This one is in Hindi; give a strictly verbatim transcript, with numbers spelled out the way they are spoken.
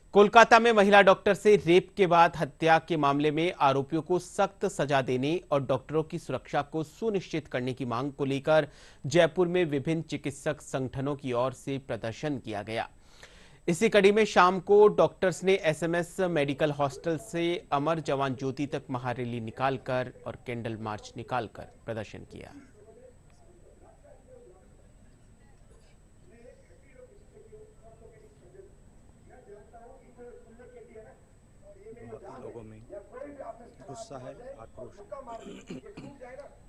कोलकाता में महिला डॉक्टर से रेप के बाद हत्या के मामले में आरोपियों को सख्त सजा देने और डॉक्टरों की सुरक्षा को सुनिश्चित करने की मांग को लेकर जयपुर में विभिन्न चिकित्सक संगठनों की ओर से प्रदर्शन किया गया। इसी कड़ी में शाम को डॉक्टर्स ने एसएमएस मेडिकल हॉस्टल से अमर जवान ज्योति तक महारैली निकालकर और कैंडल मार्च निकालकर प्रदर्शन किया। लोगों में गुस्सा है, आक्रोश है।